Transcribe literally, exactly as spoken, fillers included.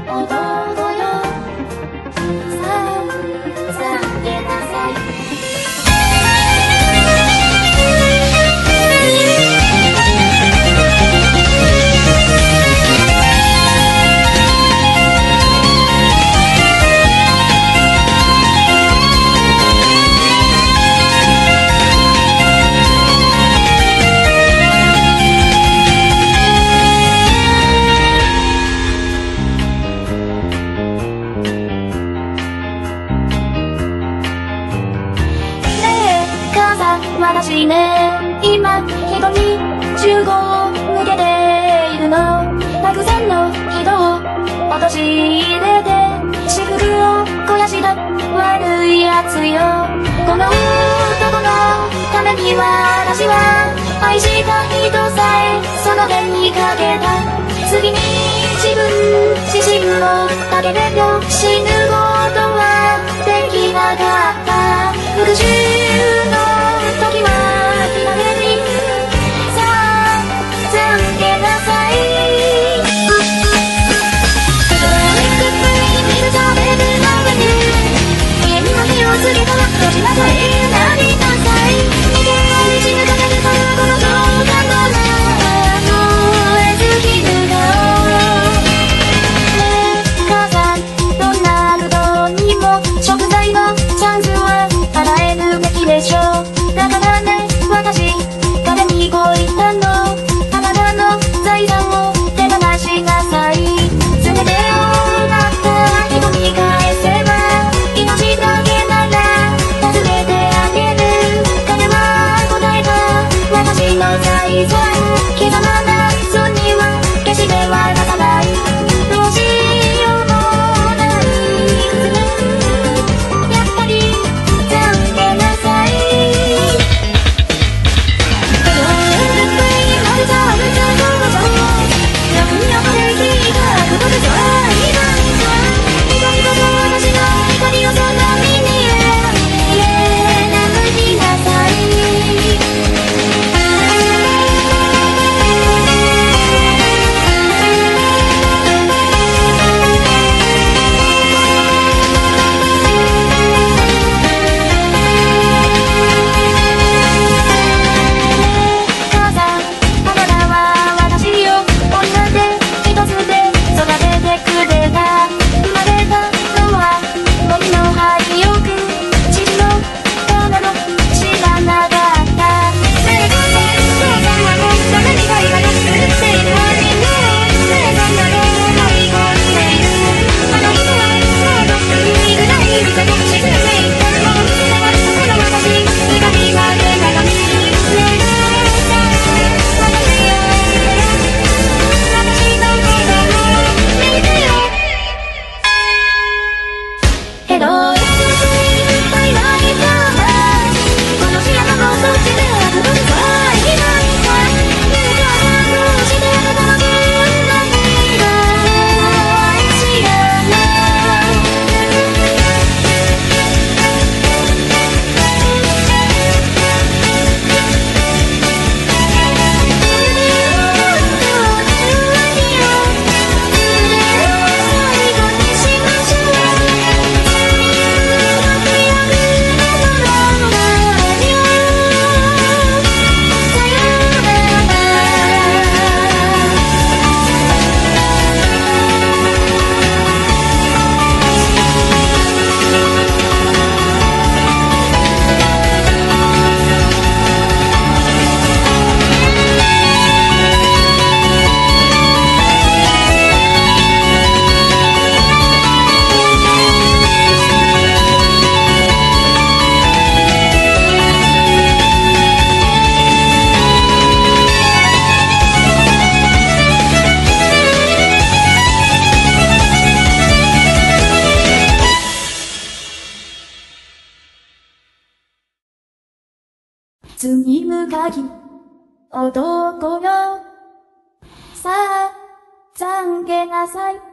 弟よ、さあ、さげなさい。私ね、今人に銃口を向けているの。たくさんの人を陥れて私腹を肥やした悪いやつよ。この男のために私は愛した人さえその手にかけた。次に自分自身をかけても死ぬことはできなかった。復讐の時は気まぐれにさあ続けなさい。水とベルの上に家には手をつけたらどちらかになりなさい。逃げを死ぬかけるというこの状態の中の絵好きぬ顔ねえ母さん、ドナルドにも食材のチャンスは与えるべきでしょう。だからね、私、彼にこう言ったの。あなたの財産を手放しなさい。全てを奪った人に返せば、命だけなら助けてあげる。彼は答えた。私の財産、刻まなそうには決して渡さない。どうしようもない。やっぱり続けなさい。罪深き男よ、さあ懺悔なさい。